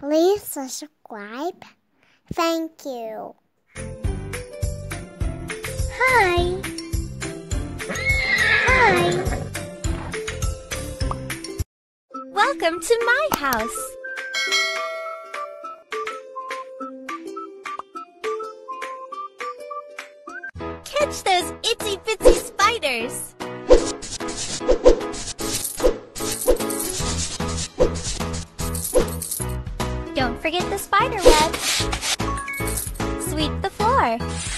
Please subscribe. Thank you. Hi. Hi. Welcome to my house. Catch those itsy-bitsy spiders. Don't forget the spider web. Sweep the floor.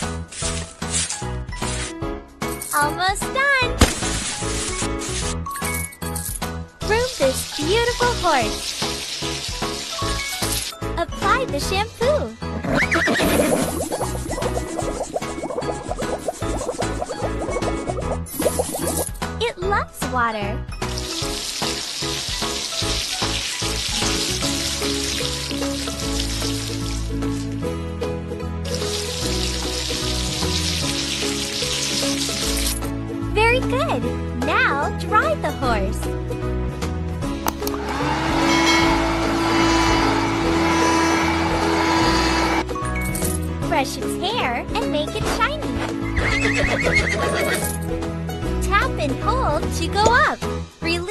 Almost done. Groom this beautiful horse. Apply the shampoo. It loves water. Very good. Now dry the horse. Brush its hair and make it shiny. Tap and hold to go up. Release.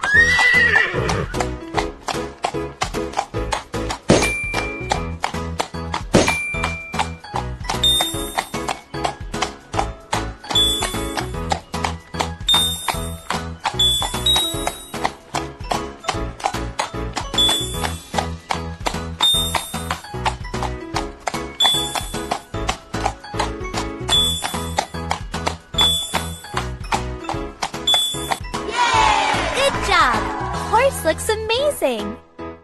Horse looks amazing!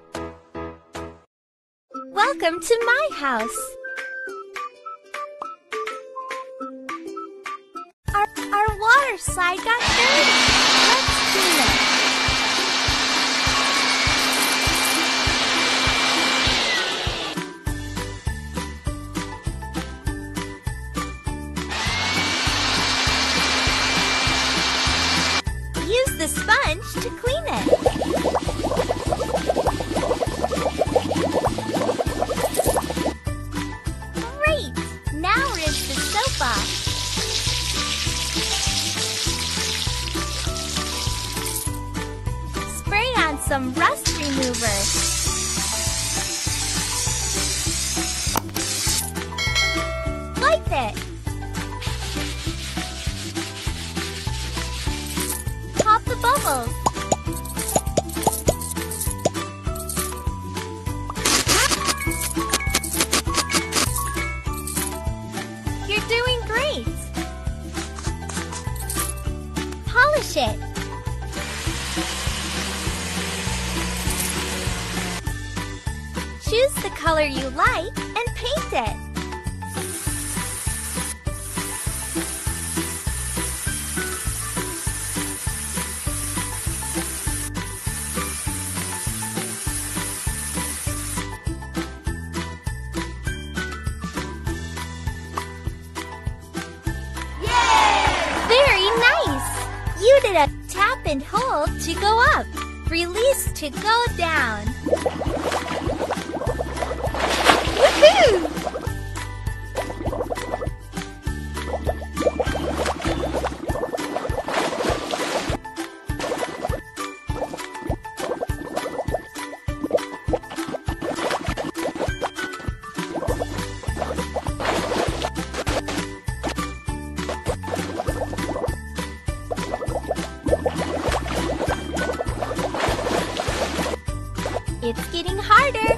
Welcome to my house! Our water slide got dirty! Let's clean it! Use the sponge to clean it. Great! Now rinse the soap off. Spray on some rust remover. Wipe it. Pop the bubbles. You're doing great. Polish it. Choose the color you like and paint it. Very nice! You did a tap and hold to go up. Release to go down. Woohoo! It's getting harder.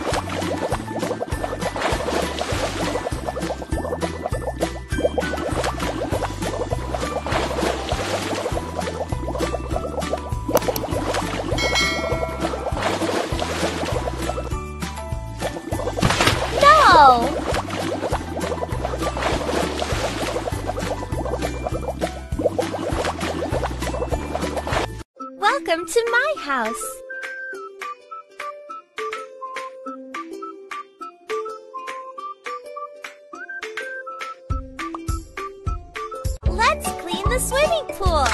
No! Welcome to my house. Let's clean the swimming pool.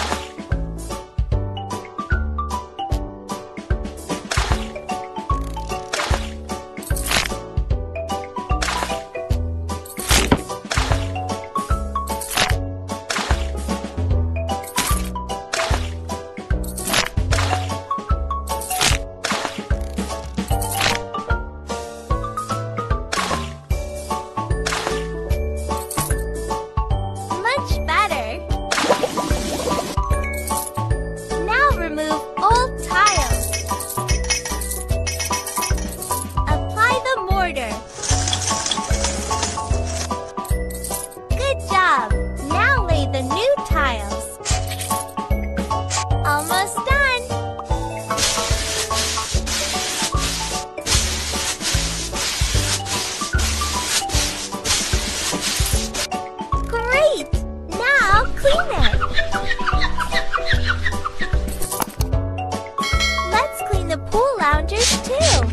dish too.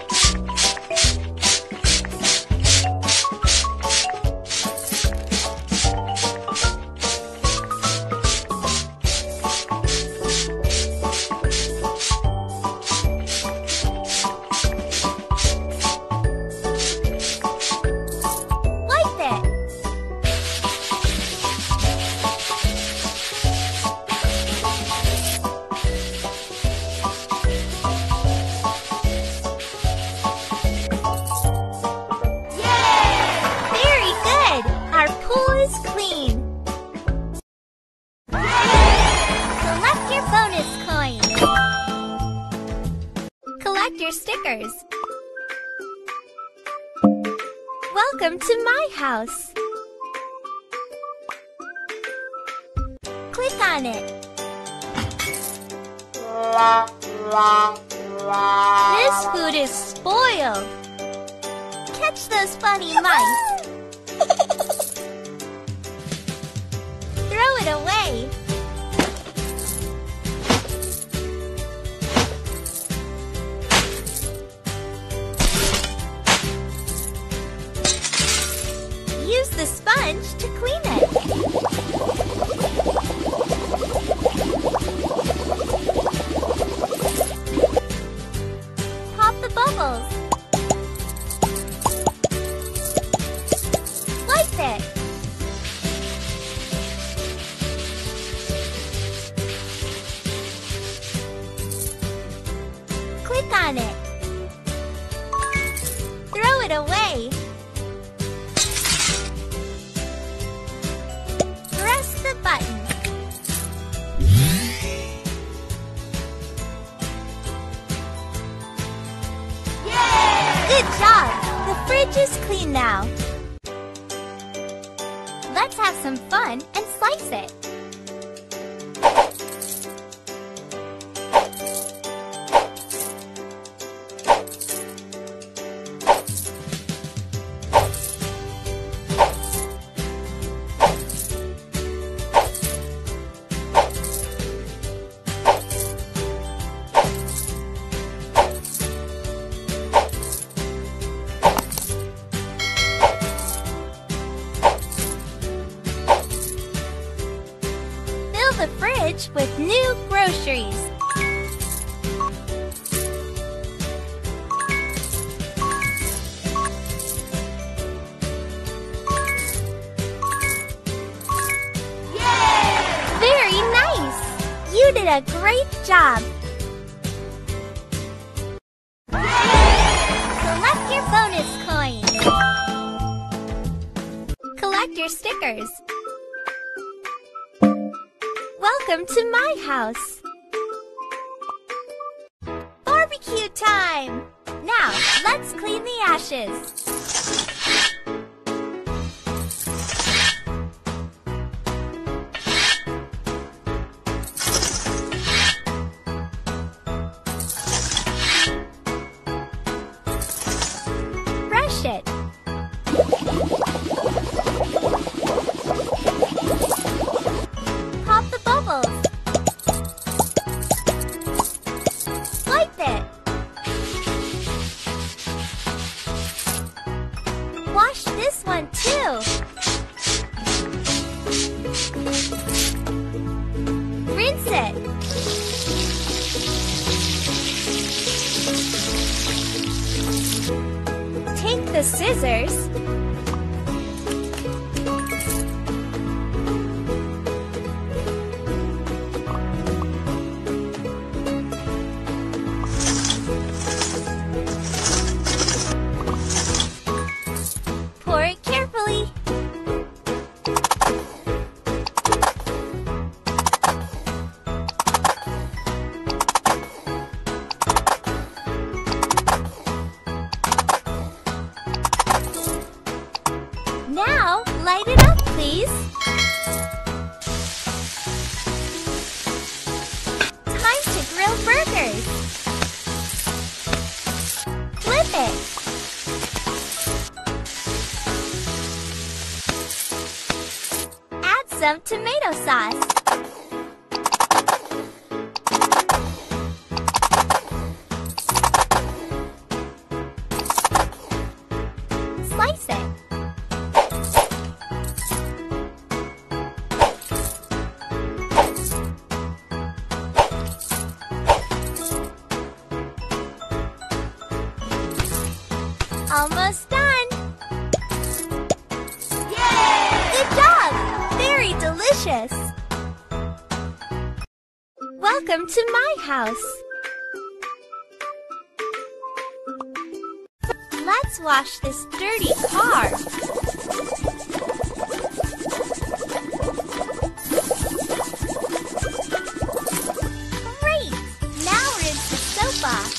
Collect your stickers. Welcome to my house. Click on it. This food is spoiled. Catch those funny mice. Throw it away. Use the sponge to clean it. Pop the bubbles. Wipe it. Click on it. Throw it away. Press the button. Yay! Good job! The fridge is clean now. Let's have some fun and slice it. The fridge with new groceries. Yay! Very nice! You did a great job. Collect your bonus coins. Collect your stickers. Welcome to my house. Barbecue time! Now, let's clean the ashes. Brush it. Pop the bubbles. Wipe it. Wash this one too. Rinse it. Take the scissors. Pour it carefully. Now, light it up, please. Time to grill burgers. Flip it. Add some tomato sauce. Almost done! Yay! Good job! Very delicious! Welcome to my house! Let's wash this dirty car! Great! Now rinse the soap off!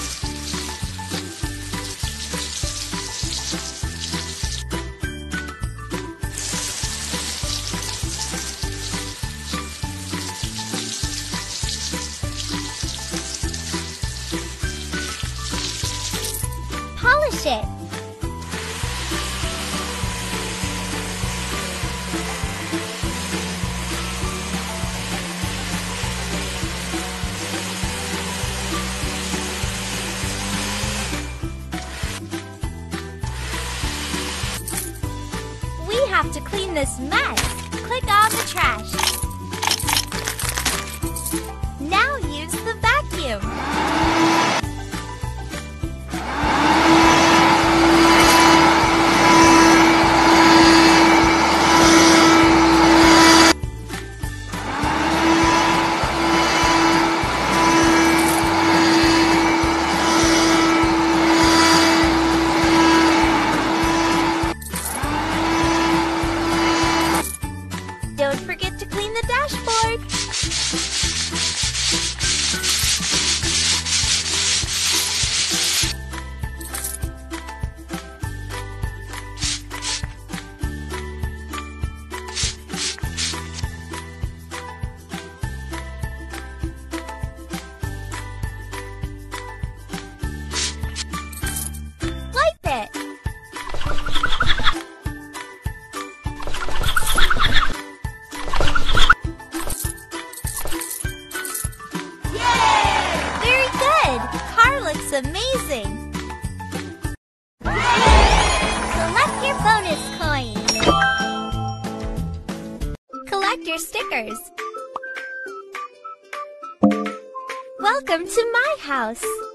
Polish it. We have to clean this mess. Click on the trash. Now use the vacuum. Don't forget to clean the dashboard. Wipe it. Looks amazing! Collect your bonus coins! Collect your stickers! Welcome to my house!